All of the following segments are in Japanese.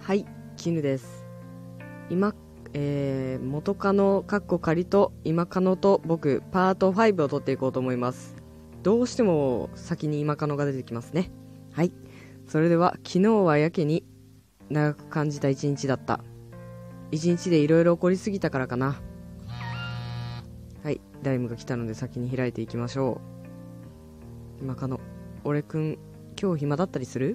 はい、絹です。今、元カノかっこ仮と今カノと僕パート5を撮っていこうと思います。どうしても先に今カノが出てきますね。はい、それでは昨日はやけに長く感じた一日だった。一日でいろいろ起こりすぎたからかな。はい、ダイムが来たので先に開いていきましょう。今カノ、俺くん今日暇だったりする？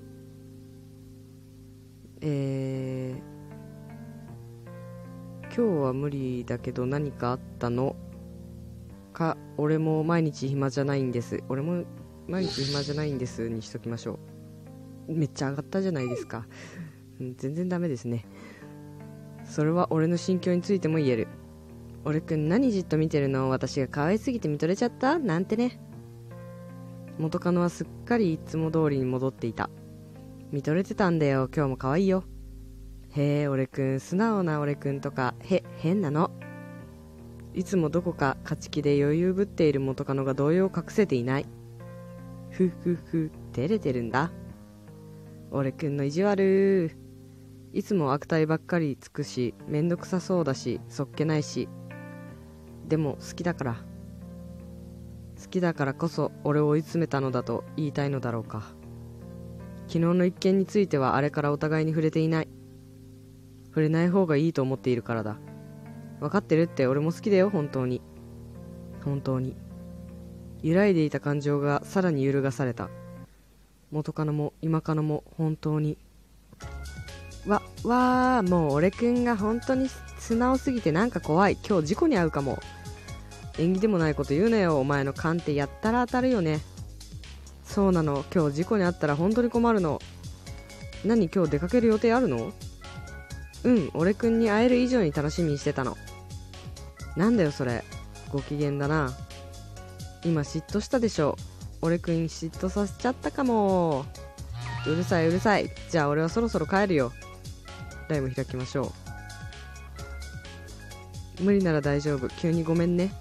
今日は無理だけど何かあったのか。俺も毎日暇じゃないんです。俺も毎日暇じゃないんですにしときましょう。めっちゃ上がったじゃないですか。全然ダメですね。それは俺の心境についても言える。俺くん何じっと見てるの？私が可愛すぎて見とれちゃったなんてね。元カノはすっかりいつも通りに戻っていた。見とれてたんだよ、今日も可愛いよ。へえ、俺くん素直な俺くんとか変なの。いつもどこか勝ち気で余裕ぶっている元カノが動揺を隠せていない。ふふふ、照れてるんだ。俺くんの意地悪。いつも悪態ばっかりつくし、めんどくさそうだし、そっけないし。でも好きだからこそ俺を追い詰めたのだと言いたいのだろうか。昨日の一件についてはあれからお互いに触れていない。触れない方がいいと思っているからだ。分かってるって。俺も好きだよ、本当に。揺らいでいた感情がさらに揺るがされた。元カノも今カノも本当に。もう俺くんが本当に素直すぎてなんか怖い。今日事故に遭うかも。縁起でもないこと言うなよ。お前の勘ってやったら当たるよね。そうなの、今日事故に遭ったら本当に困るの。何、今日出かける予定あるの？俺くんに会える以上に楽しみにしてたの。なんだよそれ、ご機嫌だな。今嫉妬したでしょ。俺くんに嫉妬させちゃったかも。うるさい。じゃあ俺はそろそろ帰るよ。ライブ開きましょう。無理なら大丈夫。急にごめんね。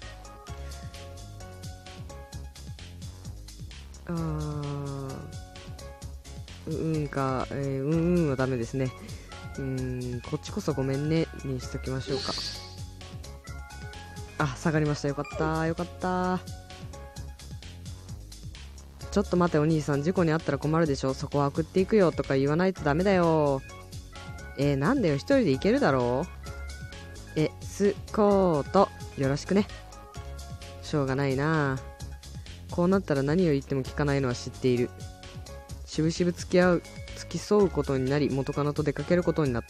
はダメですね。こっちこそごめんねにしときましょうか。あ、下がりました。よかった。ちょっと待てお兄さん、事故に遭ったら困るでしょ。そこは送っていくよとか言わないとダメだよ。なんだよ、一人で行けるだろう。スコートよろしくね。しょうがないな。こうなったら何を言っても聞かないのは知っている。しぶしぶ付き添うことになり、元カノと出かけることになった。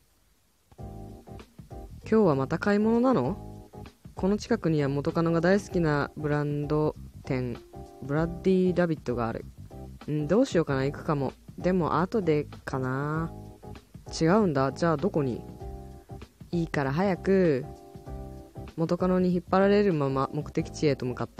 今日はまた買い物なの？この近くには元カノが大好きなブランド店ブラッディラビットがある。どうしようかな。行くかも。でも後でかな。違うんだ。じゃあどこに？いいから早く。元カノに引っ張られるまま目的地へと向かった。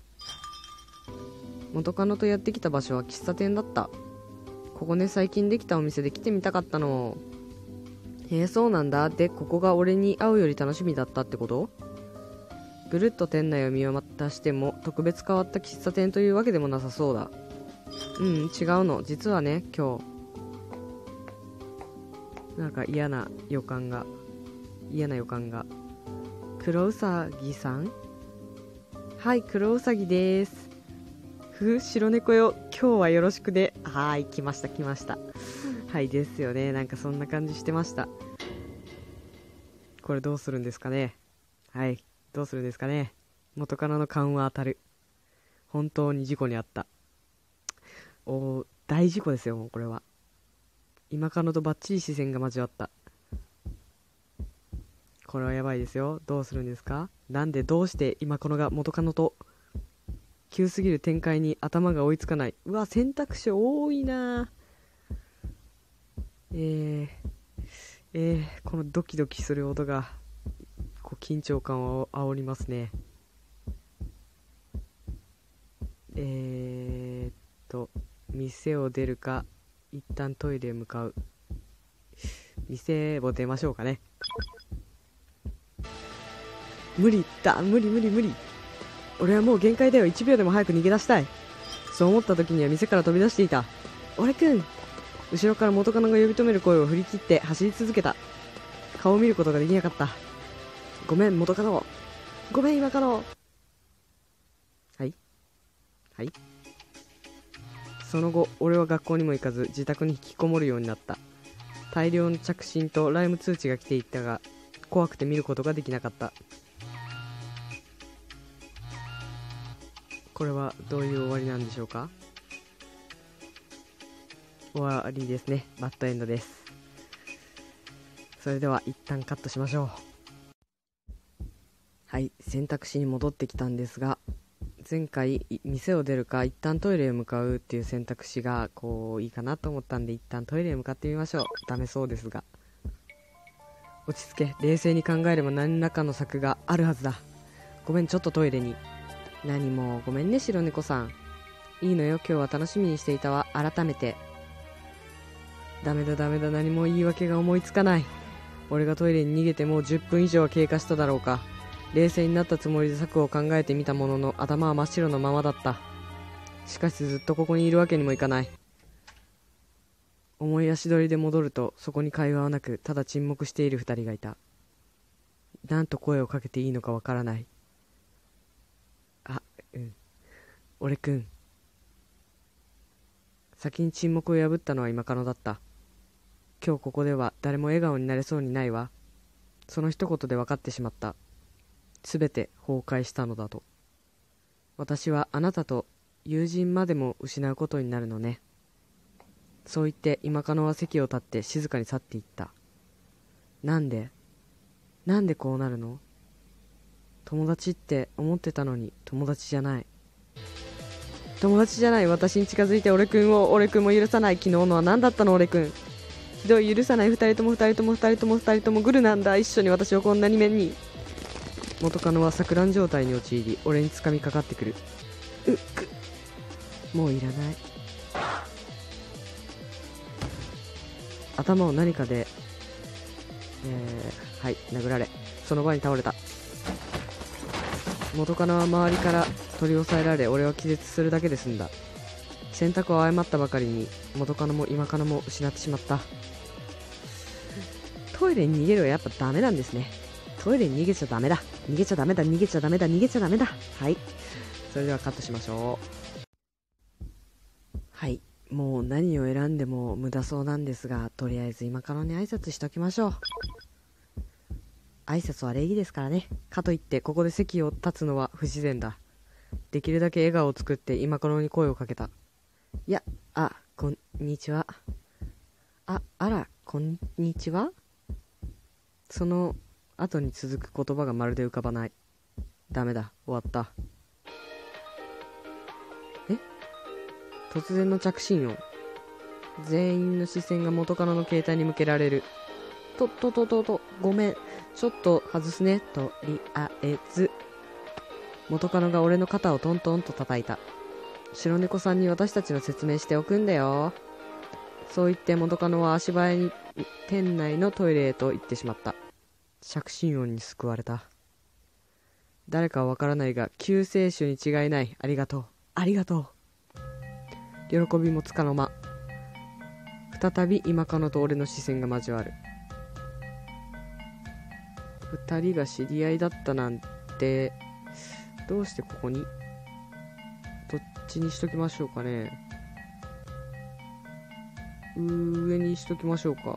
元カノとやってきた場所は喫茶店だった。ここね、最近できたお店で来てみたかったの。そうなんだ。で、ここが俺に会うより楽しみだったってこと？ぐるっと店内を見渡しても特別変わった喫茶店というわけでもなさそうだ。違うの。実はね、今日なんか嫌な予感が。黒うさぎさん？はい、黒うさぎです。白猫よ、今日はよろしくね。はい、来ました。はいですよね。なんかそんな感じしてました。これどうするんですかね。はい、どうするんですかね。元カノの勘は当たる。本当に事故に遭った。大事故ですよ。もうこれは今カノとバッチリ視線が交わった。これはやばいですよ。どうするんですか。どうして今カノが元カノと。急すぎる展開に頭が追いつかない。うわ、選択肢多いな。このドキドキする音が緊張感を煽りますね。店を出るか一旦トイレへ向かう。店を出ましょうかね。無理。俺はもう限界だよ。1秒でも早く逃げ出したい。そう思った時には店から飛び出していた。俺くん後ろから元カノが呼び止める声を振り切って走り続けた。顔を見ることができなかった。ごめん元カノ、ごめん今カノ。はい。その後俺は学校にも行かず自宅に引きこもるようになった。大量の着信とライム通知が来ていったが怖くて見ることができなかった。これはどういう終わりなんでしょうか。終わりですね。バッドエンドです。それでは一旦カットしましょう。はい、選択肢に戻ってきたんですが、前回店を出るか一旦トイレへ向かうっていう選択肢がいいかなと思ったんで、一旦トイレへ向かってみましょう。ダメそうですが、落ち着け、冷静に考えれば何らかの策があるはずだ。ごめんちょっとトイレに。何もごめんね白猫さん。いいのよ、今日は楽しみにしていたわ。改めてダメだ何も言い訳が思いつかない。俺がトイレに逃げてもう10分以上は経過しただろうか。冷静になったつもりで策を考えてみたものの頭は真っ白のままだった。しかしずっとここにいるわけにもいかない。重い足取りで戻るとそこに会話はなく、ただ沈黙している2人がいた。なんと声をかけていいのかわからない。俺くん。先に沈黙を破ったのは今カノだった。今日ここでは誰も笑顔になれそうにないわ。その一言で分かってしまった。すべて崩壊したのだと。私はあなたと友人までも失うことになるのね。そう言って今カノは席を立って静かに去っていった。なんでこうなるの。友達って思ってたのに友達じゃない。私に近づいて俺くんも許さない。昨日のは何だったの俺くん。ひどい、許さない。二人ともグルなんだ。一緒に私をこんなに面に。元カノは錯乱状態に陥り俺に掴みかかってくる。もういらない。頭を何かで殴られその場に倒れた。元カノは周りから取り押さえられ俺は気絶するだけで済んだ。選択を誤ったばかりに元カノも今カノも失ってしまった。トイレに逃げるはやっぱダメなんですね。トイレに逃げちゃダメだ。はい、それではカットしましょう。はい、もう何を選んでも無駄そうなんですが、とりあえず今カノに挨拶しときましょう。挨拶は礼儀ですからね。かといってここで席を立つのは不自然だ。できるだけ笑顔を作って今カノに声をかけた。こんにちは。こんにちは。その後に続く言葉がまるで浮かばない。ダメだ、終わった。突然の着信音。全員の視線が元カノの携帯に向けられる。ごめん、ちょっと外すね。とりあえず元カノが俺の肩をトントンと叩いた。白猫さんに私たちの説明しておくんだよ。そう言って元カノは足早に店内のトイレへと行ってしまった。着信音に救われた。誰かはわからないが救世主に違いない。ありがとう。喜びもつかの間、再び今カノと俺の視線が交わる。二人が知り合いだったなんて、どうしてここに。どっちにしときましょうかね。上にしときましょうか。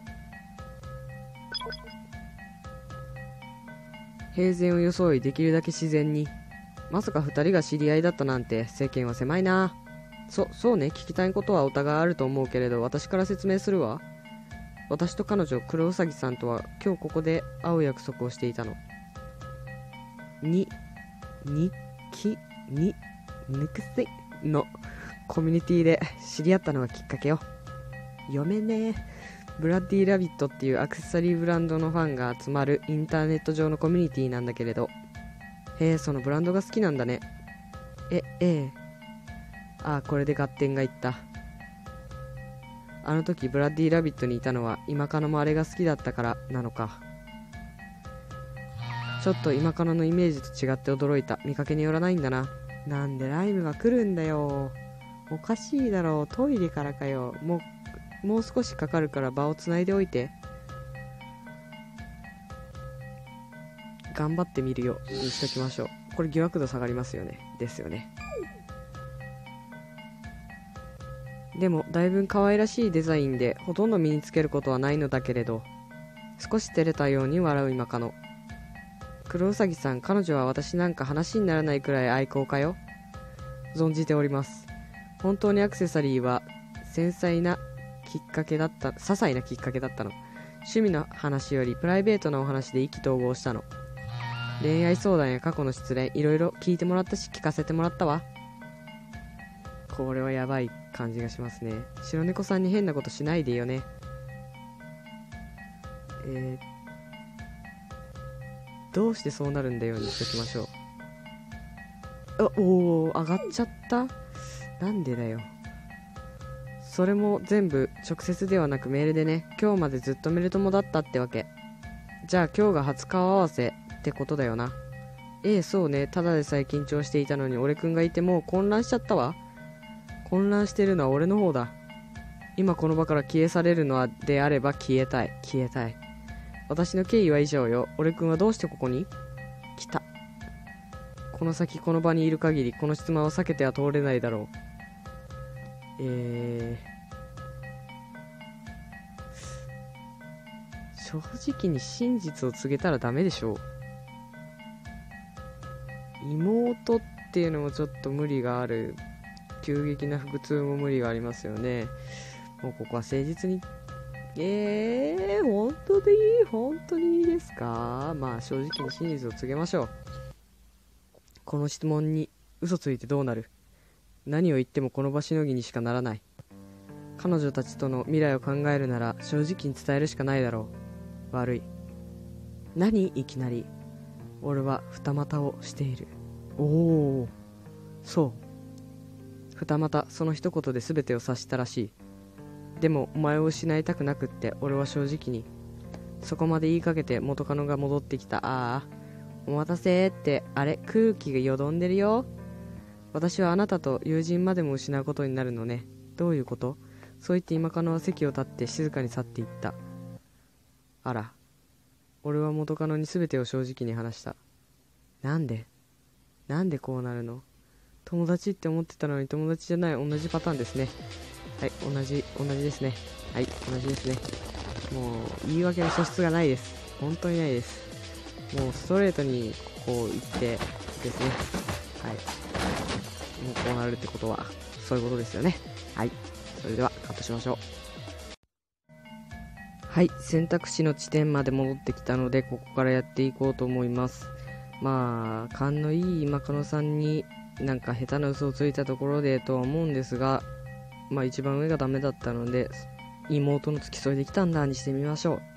平然を装いできるだけ自然に。まさか二人が知り合いだったなんて、世間は狭いな。そうね、聞きたいことはお互いあると思うけれど、私から説明するわ。私と彼女黒ウサギさんとは今日ここで会う約束をしていたの。ぬくせのコミュニティで知り合ったのがきっかけよ。読めねえ。ブラッディラビットっていうアクセサリーブランドのファンが集まるインターネット上のコミュニティなんだけれど。へえ、そのブランドが好きなんだね。ええ。これで合点がいった。あの時ブラッディラビットにいたのは今カノもあれが好きだったからなのか。ちょっと今カノのイメージと違って驚いた。見かけによらないんだな。なんでライムが来るんだよ。おかしいだろう。トイレからかよ。もうもう少しかかるから場をつないでおいて。頑張ってみるよにしときましょう。これ疑惑度下がりますよね。ですよね。でもだいぶ可愛らしいデザインでほとんど身につけることはないのだけれど、少し照れたように笑う今かの。クロウサギさん、彼女は私なんか話にならないくらい愛好家よ。存じております。本当にアクセサリーは些細なきっかけだったの。趣味の話よりプライベートなお話で意気投合したの。恋愛相談や過去の失恋、いろいろ聞いてもらったし聞かせてもらったわ。これはやばい感じがしますね。白猫さんに変なことしないでよね。どうしてそうなるんだようにしときましょう。おー、上がっちゃった。なんでだよ。それも全部直接ではなくメールでね。今日までずっとメル友だったってわけ。じゃあ今日が初顔合わせってことだよな。そうね。ただでさえ緊張していたのに俺くんがいてもう混乱しちゃったわ。混乱してるのは俺の方だ。今この場から消え去れるのであれば消えたい。私の経緯は以上よ。俺くんはどうしてここに来た。この先この場にいる限りこの質問を避けては通れないだろう。正直に真実を告げたらダメでしょう。妹っていうのもちょっと無理がある。急激な腹痛も無理がありますよね。もうここは誠実に。本当にいいですか。まあ正直に真実を告げましょう。この質問に嘘ついてどうなる。何を言ってもこの場しのぎにしかならない。彼女たちとの未来を考えるなら正直に伝えるしかないだろう。悪い。何いきなり。俺は二股をしている。おお、そう。二股、その一言で全てを察したらしい。でもお前を失いたくなくって俺は正直に。そこまで言いかけて元カノが戻ってきた。お待たせって。あれ、空気がよどんでるよ。私はあなたと友人までも失うことになるのね。どういうこと。そう言って今カノは席を立って静かに去っていった。あら、俺は元カノに全てを正直に話した。なんでこうなるの。友達って思ってたのに友達じゃない。同じパターンですね。はい、同じですね。はい、同じですね。もう言い訳の素質がないです。本当にないです。もうストレートにこう言ってですね。はい、もうこうなるってことはそういうことですよね。はい、それではカットしましょう。はい、選択肢の地点まで戻ってきたのでここからやっていこうと思います。まあ勘のいい今カノさんになんか下手な嘘をついたところでとは思うんですが、まあ一番上がダメだったので妹の付き添いできたんだにしてみましょう。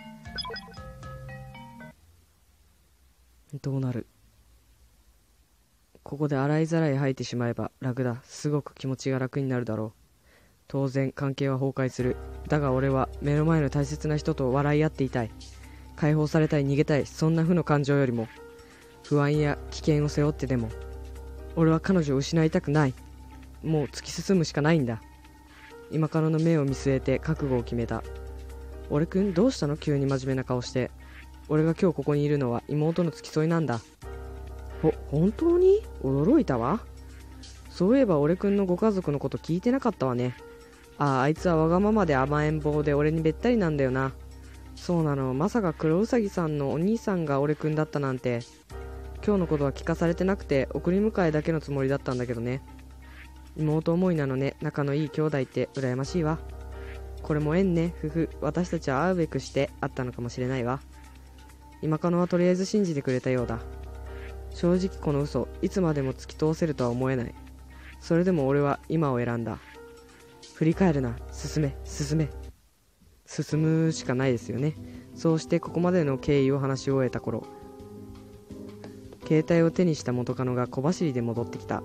どうなる。ここで洗いざらい吐いてしまえば楽だ。すごく気持ちが楽になるだろう。当然関係は崩壊する。だが俺は目の前の大切な人と笑い合っていたい。解放されたい、逃げたい。そんな負の感情よりも不安や危険を背負ってでも俺は彼女を失いたくない。もう突き進むしかないんだ。今からの目を見据えて覚悟を決めた。俺くん、どうしたの急に真面目な顔して。俺が今日ここにいるのは妹の付き添いなんだ。本当に驚いたわ。そういえば俺くんのご家族のこと聞いてなかったわね。あいつはわがままで甘えん坊で俺にべったりなんだよな。そうなの。まさか黒うさぎさんのお兄さんが俺くんだったなんて。今日のことは聞かされてなくて送り迎えだけのつもりだったんだけどね。妹思いなのね。仲のいい兄弟って羨ましいわ。これも縁ね。私たちは会うべくして会ったのかもしれないわ。今カノはとりあえず信じてくれたようだ。正直この嘘いつまでも突き通せるとは思えない。それでも俺は今を選んだ。振り返るな。進むしかないですよね。そうしてここまでの経緯を話し終えた頃、携帯を手にした元カノが小走りで戻ってきた。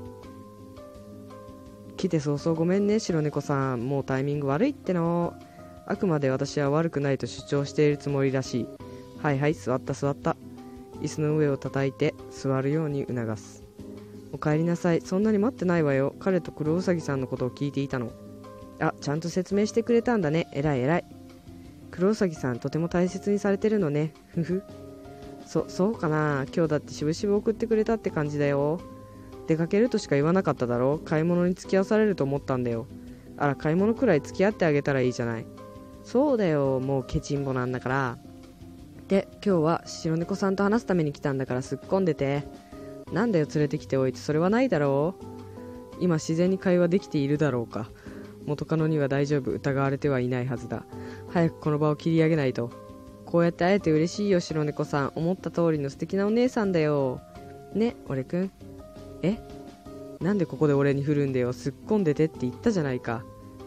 来て早々ごめんね白猫さん。もうタイミング悪いっての。あくまで私は悪くないと主張しているつもりらしい。はいはい、座った。椅子の上を叩いて座るように促す。お帰りなさい。そんなに待ってないわよ。彼と黒うさぎさんのことを聞いていたの。 あ、ちゃんと説明してくれたんだね。えらいえらい。クロウサギさんとても大切にされてるのね。ふふ。そうかな。今日だってしぶしぶ送ってくれたって感じだよ。出かけるとしか言わなかっただろ。買い物に付き合わされると思ったんだよ。あら、買い物くらい付き合ってあげたらいいじゃない。そうだよ、もうケチンボなんだから。で、今日は白猫さんと話すために来たんだからすっこんでて。なんだよ、連れてきておいてそれはないだろう。今自然に会話できているだろうか。元カノには大丈夫、疑われてはいないはずだ。早くこの場を切り上げないと。こうやって会えて嬉しいよ、白猫さん。思った通りの素敵なお姉さんだよ。ね、俺くん。え、なんでここで俺に振るんだよ。すっこんでてって言ったじゃないか。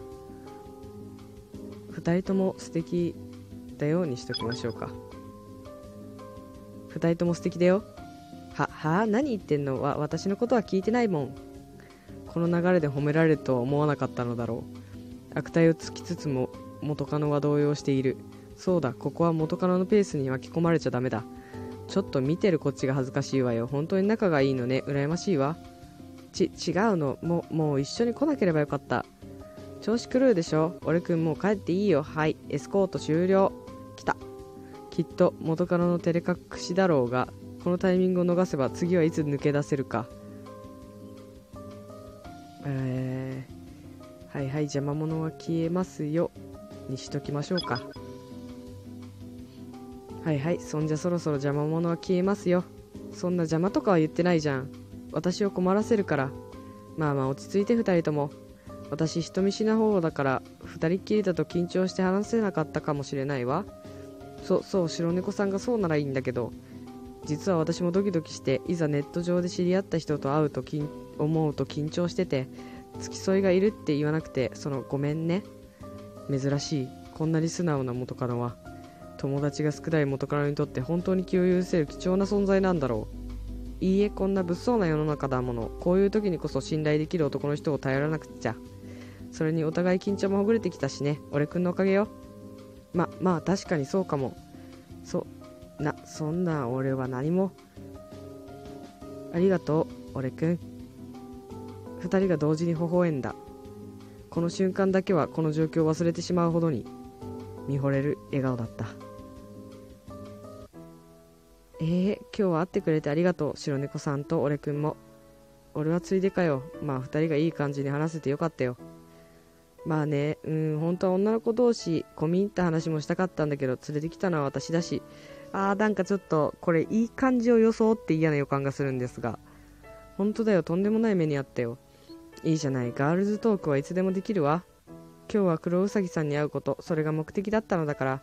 二人とも素敵だよにしときましょうか。二人とも素敵だよ。何言ってんの。私のことは聞いてないもん。この流れで褒められるとは思わなかったのだろう。悪態をつきつつも元カノは動揺している。そうだ、ここは元カノのペースに巻き込まれちゃダメだ。ちょっと見てるこっちが恥ずかしいわよ。本当に仲がいいのね。羨ましいわ。違うの。もう一緒に来なければよかった。調子狂うでしょ。俺くんもう帰っていいよ。はい、エスコート終了。来た。きっと元カノの照れ隠しだろうが、このタイミングを逃せば次はいつ抜け出せるか。はい、邪魔者は消えますよにしときましょうか。はい、そんじゃそろそろ邪魔者は消えますよ。そんな邪魔とかは言ってないじゃん。私を困らせるから。まあ落ち着いて二人とも。私人見知りな方だから二人っきりだと緊張して話せなかったかもしれないわ。そう白猫さんがそうならいいんだけど、実は私もドキドキして、いざネット上で知り合った人と会うと思うと緊張してて、付き添いがいるって言わなくてごめんね。珍しい、こんなに素直な元カノは。友達が少ない元カノにとって本当に気を許せる貴重な存在なんだろう。いいえ、こんな物騒な世の中だもの。こういう時にこそ信頼できる男の人を頼らなくちゃ。それにお互い緊張もほぐれてきたしね。俺くんのおかげよ。まあ確かにそうかも。そんな俺は何も。ありがとう、俺くん。二人が同時に微笑んだ。この瞬間だけはこの状況を忘れてしまうほどに見惚れる笑顔だった。今日は会ってくれてありがとう、白猫さんと俺くんも。俺はついでかよ。二人がいい感じに話せてよかったよ。まあね、本当は女の子同士込み入った話もしたかったんだけど、連れてきたのは私だし。なんかちょっとこれいい感じを装って嫌な予感がするんですが、本当だよ、とんでもない目にあったよ。いいじゃない、ガールズトークはいつでもできるわ。今日は黒うさぎさんに会うこと、それが目的だったのだから。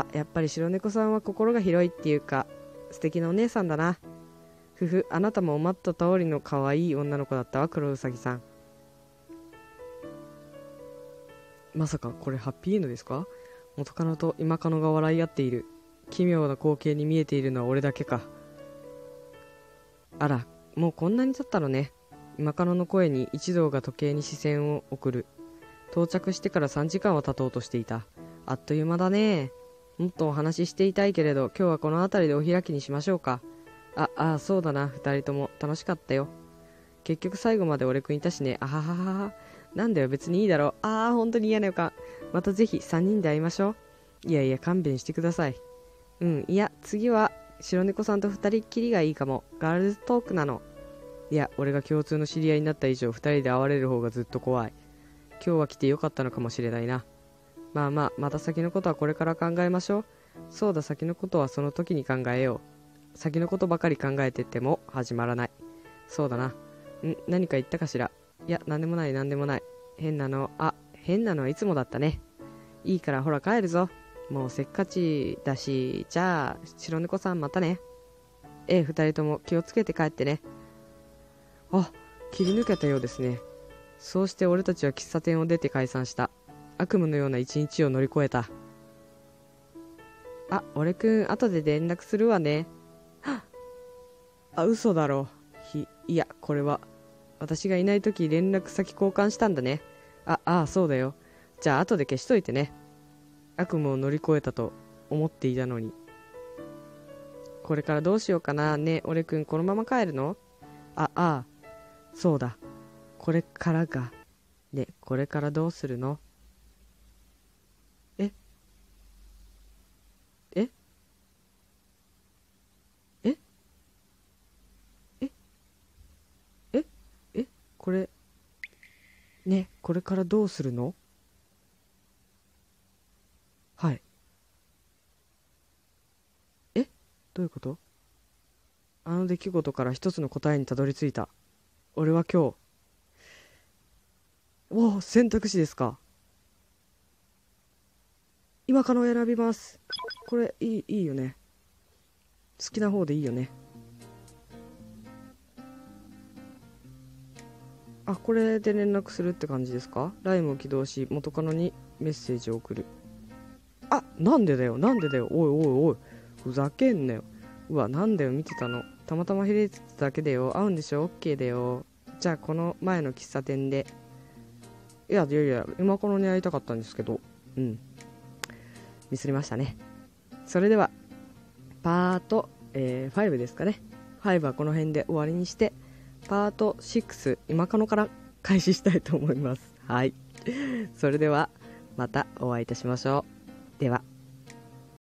やっぱり白猫さんは心が広いっていうか素敵なお姉さんだな。あなたも思った通りの可愛い女の子だったわ、黒うさぎさん。まさかこれハッピーエンドですか。元カノと今カノが笑い合っている。奇妙な光景に見えているのは俺だけか。あら、もうこんなに経ったのね。今カノの声に一同が時計に視線を送る。到着してから3時間は経とうとしていた。あっという間だね。もっとお話ししていたいけれど、今日はこの辺りでお開きにしましょうか。そうだな、二人とも楽しかったよ。結局最後まで俺くんいたしね。あはははは。なんだよ、別にいいだろう。本当に嫌な予感。またぜひ3人で会いましょう。いや勘弁してください。いや、次は白猫さんと二人っきりがいいかも。ガールズトークなの。いや、俺が共通の知り合いになった以上、二人で会われる方がずっと怖い。今日は来てよかったのかもしれないな。また先のことはこれから考えましょう。そうだ、先のことはその時に考えよう。先のことばかり考えてても始まらない。そうだな。何か言ったかしら。いや、なんでもない。変なのはいつもだったね。いいからほら帰るぞ。もうせっかちだし。じゃあ白猫さんまたね。二人とも気をつけて帰ってね。切り抜けたようですね。そうして俺たちは喫茶店を出て解散した。悪夢のような一日を乗り越えた。俺くん後で連絡するわね。嘘だろ。いや、これは私がいない時連絡先交換したんだね。そうだよ。じゃあ後で消しといてね。悪夢を乗り越えたと思っていたのに。これからどうしようかな。ね、俺くんこのまま帰るの？そうだ。これからがで、これからどうするの？ええええええこれ、ね、これからどうするの？はい。えどういうこと？あの出来事から一つの答えにたどり着いた。俺は今日、おお、選択肢ですか。今から選びます。これ、いいよね。好きな方でいいよね。あ、これで連絡するって感じですか？ライムを起動し、元カノにメッセージを送る。あ、なんでだよ、なんでだよ。おいおいおい。ふざけんなよ。うわ、なんだよ、見てたの。たまたま開いてただけだよ。会うんでしょ？ OK だよ。じゃあ、この前の喫茶店で。いやいやいや、今このに会いたかったんですけど。うん。ミスりましたね。それでは、パート、5ですかね。5はこの辺で終わりにして、パート6、今かのから開始したいと思います。はい。それでは、またお会いいたしましょう。では。